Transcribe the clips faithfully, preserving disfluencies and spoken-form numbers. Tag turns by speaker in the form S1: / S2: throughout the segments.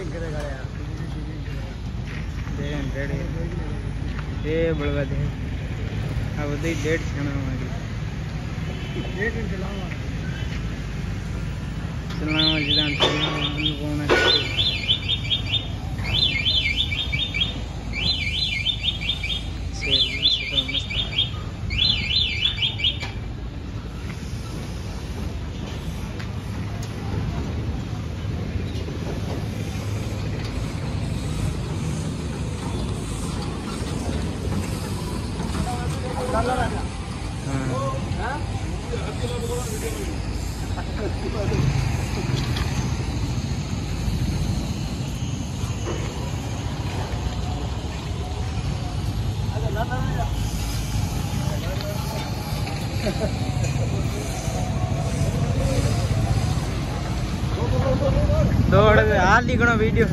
S1: ये बड़वा दे अब दे डेढ़ छना हमारी डेढ़ चलावा चलावा जिदान चलावा हम कौन है से से मस्त दौड़ हाल लिखना वीडियो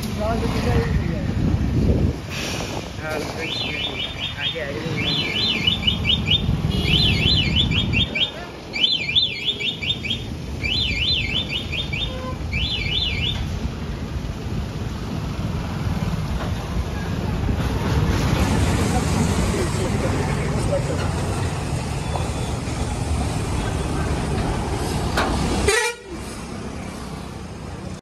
S1: आगे आगे